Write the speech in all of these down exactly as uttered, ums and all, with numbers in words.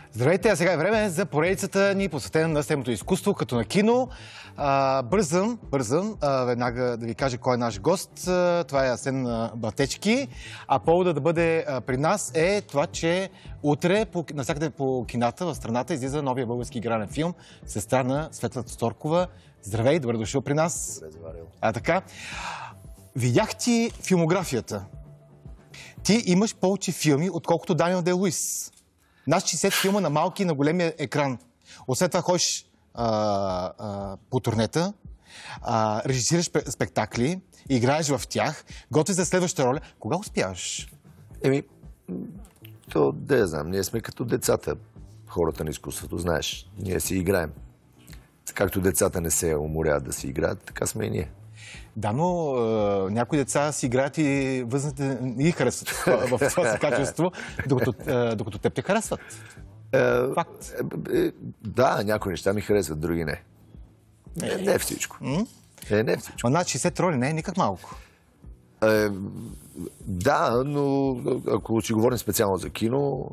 Здравейте, а сега е време за поредицата ни, посветена на съдебното изкуство, като на кино. А, бързам, бързам, а, веднага да ви кажа кой е наш гост. А, това е Асен Батечки. А повода да бъде а, при нас е това, че утре по, навсякъде по кината в страната излиза новия български игрален филм Сестра на Светла Сторкова. Здравей, добре дошъл при нас. Добре, а така, видях ти филмографията. Ти имаш повече филми, отколкото Даниел Де-Луис. Над шейсет филма на малки и на големия екран. Освен това ходиш а, а, по турнета, а, режисираш спектакли, играеш в тях, готвиш за следващата роля. Кога успяваш? Еми, то да я знам. Ние сме като децата, хората на изкуството, знаеш. Ние си играем. Както децата не се уморяват да си играят, така сме и ние. Да, но е, някои деца си играят и възрастните не ги харесват в това си качество, докато, е, докато теб те харесват. Е, Факт. Е, е, да, някои неща ми харесват, други не. Е, не е всичко. М? Е, не е всичко. А над шейсет роли не е никак малко. Е, да, но ако си говорим специално за кино,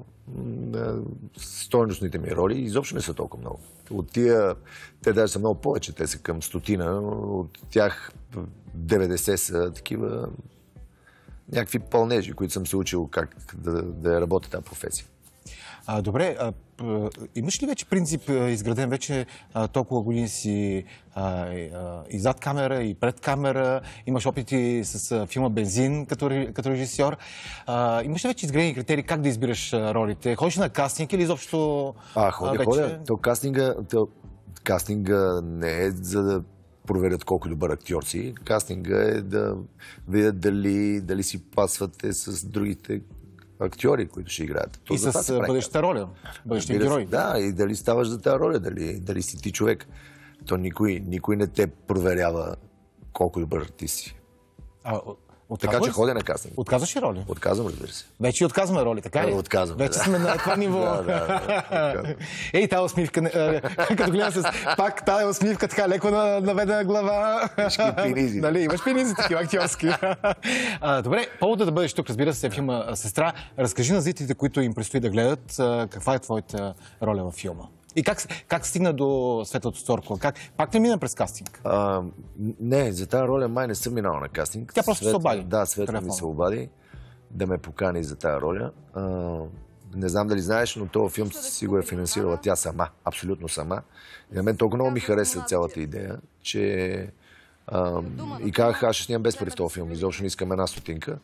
стойностните ми роли изобщо не са толкова много. От тия, те даже са много повече, те са към стотина, от тях деветдесет са такива някакви пълнежи, които съм се учил как да, да работя тази професия. А, добре, а, а, имаш ли вече принцип изграден вече а, толкова години си а, а, и зад камера, и пред камера, имаш опити с а, филма Бензин като, като режисьор. А, имаш ли вече изградени критерии как да избираш а, ролите? Ходиш на кастинг или изобщо... А, ходя, а, вече... ходя. То кастинга, то, кастинга не е за да проверят колко добър актьор си. Кастинга е да видят дали, дали си пасвате с другите актьори, които ще играят. То и с бъдещата роля, бъдещия герой. Да, и дали ставаш за тази роля, дали, дали си ти човек. То никой, никой не те проверява колко добър ти си. А, така че ходя на кастинг. Отказваш ли роли? Отказвам, разбира се. Вече и отказваме роли, така ли? Да, отказваме, Вече да. сме на това ниво. да, да, да, Ей, тази усмивка, като гледам с пак тази усмивка, така леко наведена глава. Пинизи. Нали, имаш пинизи, такива актьорски. а, добре, повода да бъдеш тук, разбира се, филма Сестра. Разкажи на зрителите, които им предстои да гледат, каква е твоята роля във филма? И как, как стигна до Светлата Сторкова? Как? Пак не мина през кастинг? А, не, за тази роля май не съм минал на кастинг. Тя просто Свет... се обади. Да, Светла ми се обади да ме покани за тази роля. А, не знам дали знаеш, но този филм си го е финансирала тя сама, абсолютно сама. И на мен толкова много ми хареса цялата идея, че а, и казах, аз ще снимам без пари в този филм, изобщо не искам една стотинка.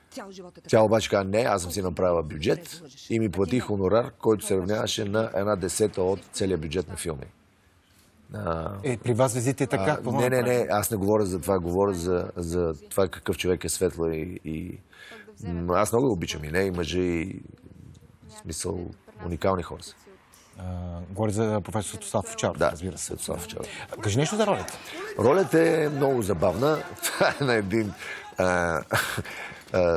Тя обаче каза, не, аз съм си направила бюджет и ми плати хонорар, който се равняваше на една десета от целия бюджет на филми. А, е, при вас визите така? а, не, не, не, аз не говоря за това, говоря за, за това какъв човек е Светла и, и... Аз много обичам и не, и мъже, и в смисъл уникални хора са. Говори за професор Светослав Овчаров, да, разбира се. Светослав Овчаров. Кажи нещо за ролята. Ролята е много забавна. Това е на един а, а, а,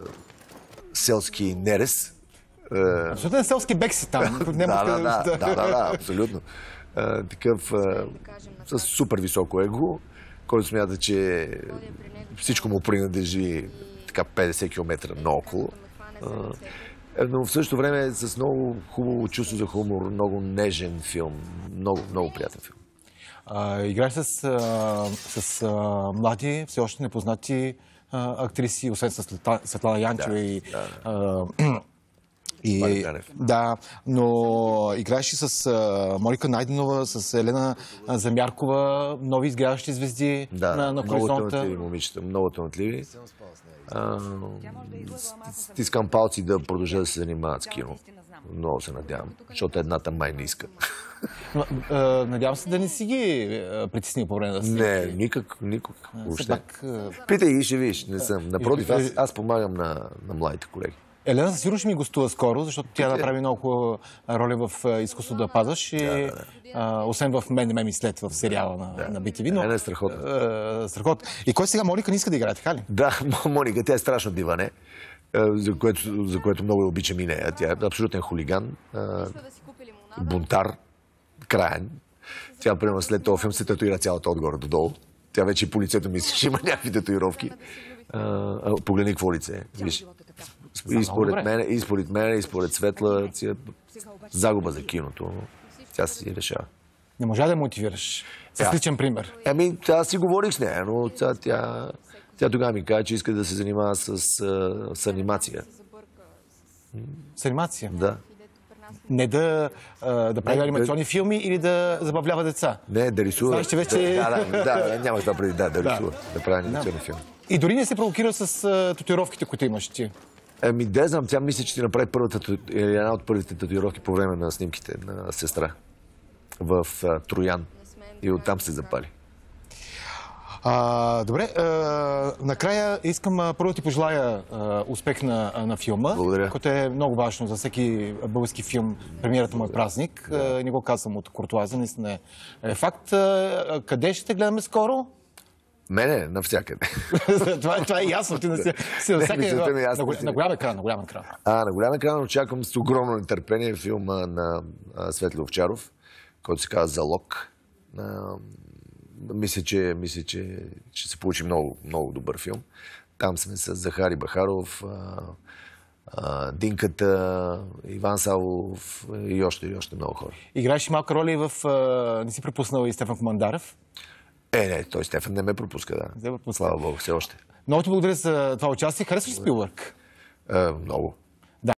селски нерез. Абсолютно е селски бекси там. да, да, да, да, да, да, абсолютно. А, такъв а, с супер високо его, който смята, че всичко му принадлежи така петдесет километра наоколо. Но в същото време с много хубаво чувство за хумор, много нежен филм, много, много приятен филм. А, играеш с, а, с а, млади, все още непознати а, актриси, освен с Светлана Янчева да, и... Да, а, и да, но играеш и с а, Моника Найденова, с Елена Замяркова, нови изгряващи звезди да, на, на много хоризонта. талантливи момичета, много талантливи. Стискам палци да продължа да се занимават с кино. Много се надявам, защото едната май не иска. Надявам се да не си ги притесни по време да снимки. Не, никак, никак. Пак... Питай ги, ще виж, не съм. Напротив, аз, аз помагам на, на младите колеги. Елена със сигурно ще ми гостува скоро, защото тя направи много роля в изкуство да пазаш. И, да, да, да. А, освен в Мен, не ме ми след в сериала на, да. на би ти ви. Но, не е страхотно. А, страхотно. И кой сега Моника не иска да играе, така ли? Да, Моника, тя е страшно диване, за което, за което много я обичам и нея. Тя е абсолютен хулиган, бунтар, краен. Тя, примерно, след този филм се татуира цялата отгоре додолу. Тя вече по лицето ми ще има някакви татуировки. Погледни какво лице. Виж. И според мен, и според мен, и според Светла, си е загуба за киното. Тя си решава. Не можа да я мотивираш. С личен пример. Ами, аз си говорих с нея, но тя, тя, тя тогава ми каза, че иска да се занимава с, с анимация. С анимация? Да. Не да, да прави анимационни да... филми или да забавлява деца? Не, да рисува. Знаеш, че вече... Да, да, да, нямах това преди, да, да рисува, да, да прави анимационни да. филми. И дори не се провокира с татуировките, които имаш ти? Ами, да знам, тя мисля, че ти направи първата, една от първите татуировки по време на снимките на сестра в uh, Троян. И оттам се запали. А, добре, а, накрая искам а, първо да ти пожелая а, успех на, на филма, Благодаря. който е много важно за всеки български филм. Премиерата му е празник. Да. А, не го казвам от куртуазия, наистина е, е факт. А, къде ще те гледаме скоро? Мене, навсякъде. това, това е ясно. Ти на, си, си, на, всяка, на, на, на, на голям екран, на голям екран. А, на голям екран очаквам с огромно нетърпение филма на а, Светли Овчаров, който се казва Залог. А, мисля, че, мисля, че ще се получи много, много добър филм. Там сме с Захари Бахаров, а, а, Динката, Иван Савов и още, и още много хора. Играеш малка роля и в... А, не си пропуснал и Стефан Командаров? Е, не, той Стефан не ме пропуска, да. Слава Богу, все още. Много ти благодаря за това участие. Харесваш ли Спилбърг? Е, много.